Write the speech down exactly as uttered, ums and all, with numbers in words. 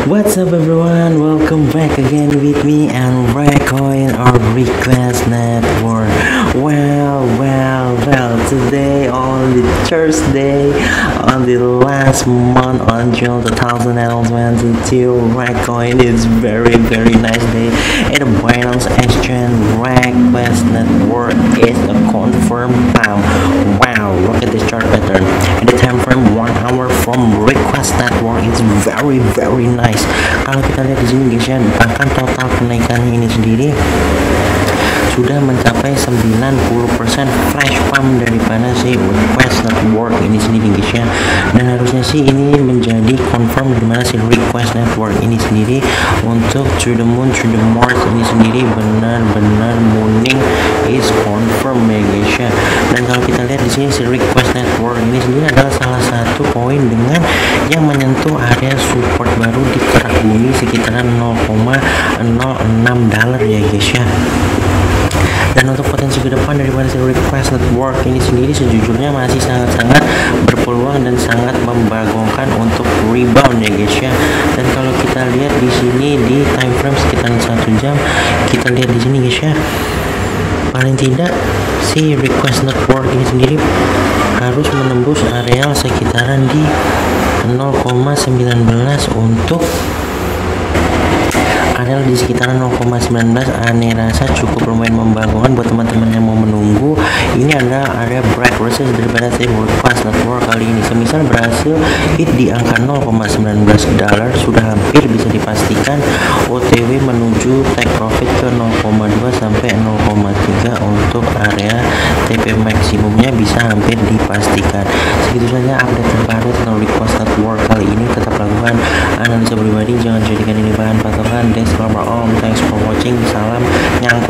What's up everyone? Welcome back again with me and Recoin or Request Network. Well, well, well, today on the Thursday, on the last month on June two thousand twenty-two, Recoin is very, very nice day. At the Binance Exchange, Request Network is a confirmed palm. Wow, look at this chart pattern. At the time frame one hour from Request Network, it's very, very nice. Kalau kita lihat di sini guys ya, bahkan total kenaikannya ini sendiri sudah mencapai sembilan puluh persen flash pump daripada si Request Network ini sendiri guys ya. Dan harusnya sih ini menjadi confirm dimana si Request Network ini sendiri untuk to the moon to the Mars ini sendiri benar-benar mooning is confirm ya guys ya. Dan kalau kita lihat di sini si Request Network ini sendiri adalah salah satu koin dengan yang menyentuh area support baru di kerak bumi sekitaran nol koma nol enam dolar ya guys ya. Dan untuk potensi ke depan daripada si Request Network ini sendiri sejujurnya masih sangat-sangat berpeluang dan sangat membagongkan untuk rebound ya guys ya. Dan kalau kita lihat di sini di time frame sekitar satu jam, kita lihat di sini guys ya, paling tidak si Request Network ini sendiri harus menembus area sekitaran di nol koma satu sembilan untuk area di sekitaran nol koma satu sembilan. Aneh rasa cukup lumayan membagongkan buat teman-teman yang mau menunggu. Ini adalah area break resistance daripada si Request Network kali ini. Semisal berhasil hit di angka nol koma satu sembilan dolar, sudah hampir bisa dipastikan O T W menuju take profit ke nol koma dua sampai nol koma tiga untuk area T P maksimumnya bisa hampir dipastikan. Segitu saja update terbaru tentang Request Network kali ini. Tetap lakukan analisa pribadi, jangan jadikan ini bahan patokan. Thanks for all, thanks for watching. Salam yang